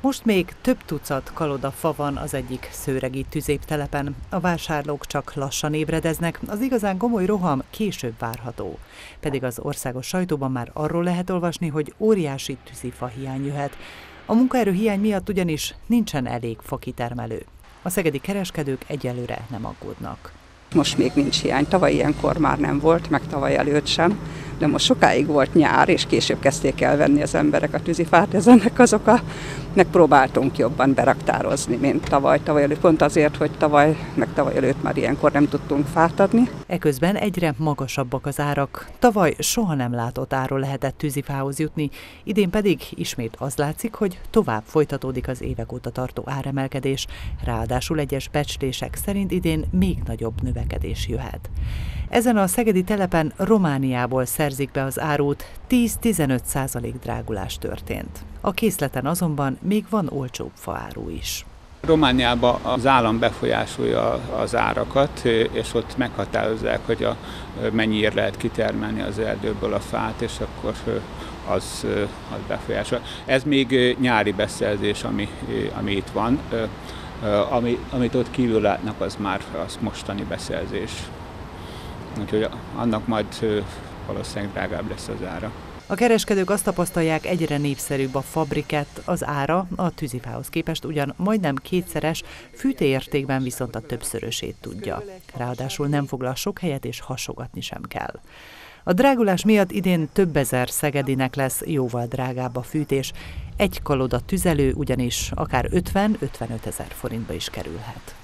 Most még több tucat kalodafa van az egyik szőregi tüzéptelepen. A vásárlók csak lassan ébredeznek, az igazán gomoly roham később várható. Pedig az országos sajtóban már arról lehet olvasni, hogy óriási tűzifa hiány jöhet. A munkaerő hiány miatt ugyanis nincsen elég fakitermelő. A szegedi kereskedők egyelőre nem aggódnak. Most még nincs hiány, tavaly ilyenkor már nem volt, meg tavaly előtt sem, de most sokáig volt nyár, és később kezdték el venni az emberek a tűzifát, ez ennek az oka. Megpróbáltunk jobban beraktározni, mint tavaly előtt, pont azért, hogy tavaly előtt már ilyenkor nem tudtunk fát adni. Eközben egyre magasabbak az árak. Tavaly soha nem látott áron lehetett tűzifához jutni, idén pedig ismét az látszik, hogy tovább folytatódik az évek óta tartó áremelkedés, ráadásul egyes becslések szerint idén még nagyobb növekedés jöhet. Ezen a szegedi telepen Romániából szerzik be az árut, 10-15% drágulás történt. A készleten azonban még van olcsóbb faáru is. Romániában az állam befolyásolja az árakat, és ott meghatározzák, hogy mennyiért lehet kitermelni az erdőből a fát, és akkor az befolyásol. Ez még nyári beszerzés, ami itt van. Amit ott kívül látnak, az már az mostani beszerzés. Úgyhogy annak majd valószínűleg drágább lesz az ára. A kereskedők azt tapasztalják, egyre népszerűbb a fabrikett, az ára a tűzifához képest ugyan majdnem kétszeres, fűtőértékben viszont a többszörösét tudja. Ráadásul nem foglal sok helyet és hasogatni sem kell. A drágulás miatt idén több ezer szegedinek lesz jóval drágább a fűtés, egy kaloda tüzelő ugyanis akár 50-55 ezer forintba is kerülhet.